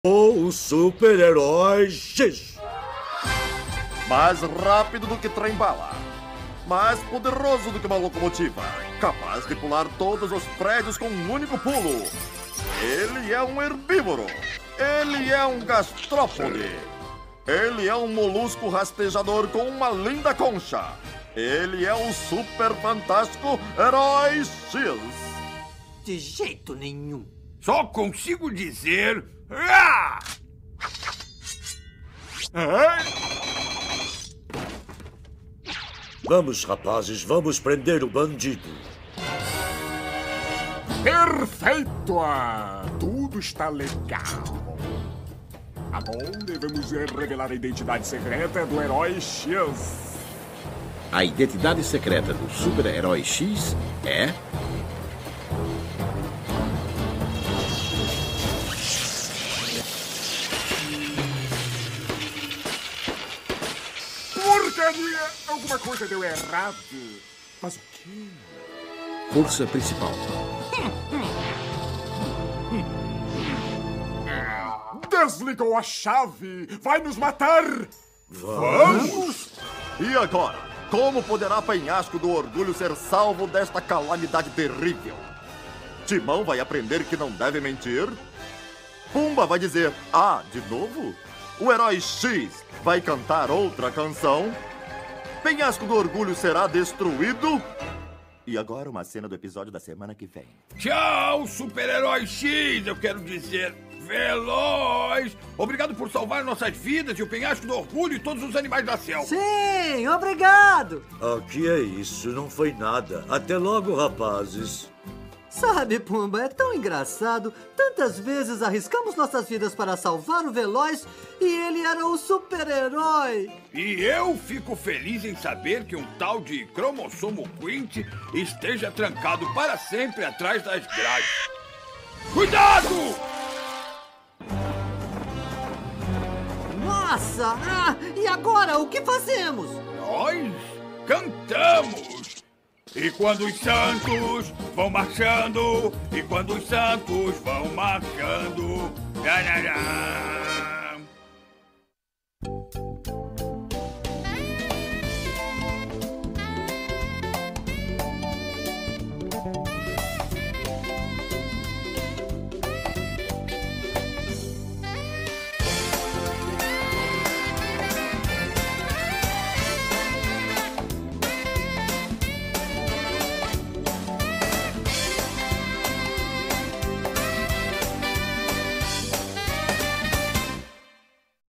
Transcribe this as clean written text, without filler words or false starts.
Ou o super-herói X. Mais rápido do que trem-bala. Mais poderoso do que uma locomotiva. Capaz de pular todos os prédios com um único pulo. Ele é um herbívoro. Ele é um gastrópode. Ele é um molusco rastejador com uma linda concha. Ele é o super fantástico Herói X. De jeito nenhum. Só consigo dizer... Ah! Vamos, rapazes, vamos prender o bandido. Perfeito! Tudo está legal. Tá bom, devemos revelar a identidade secreta do Herói X. A identidade secreta do super-herói X é... Porcaria! Alguma coisa deu errado. Mas o quê? Força principal. Desligou a chave! Vai nos matar! Vamos? E agora? Como poderá a Penhasco do Orgulho ser salvo desta calamidade terrível? Timão vai aprender que não deve mentir? Pumba vai dizer, de novo? O Herói X vai cantar outra canção? Penhasco do Orgulho será destruído? E agora uma cena do episódio da semana que vem. Tchau, super-herói X, eu quero dizer, veloz! Obrigado por salvar nossas vidas e o penhasco do orgulho e todos os animais da selva. Sim, obrigado! Que é isso? Não foi nada. Até logo, rapazes. Sabe, Pumba, é tão engraçado. Tantas vezes arriscamos nossas vidas para salvar o Veloz e ele era o super-herói. E eu fico feliz em saber que um tal de cromossomo Quint esteja trancado para sempre atrás das grades. Cuidado! Nossa! E agora, o que fazemos? Nós cantamos! E quando os santos vão marchando, e quando os santos vão marchando,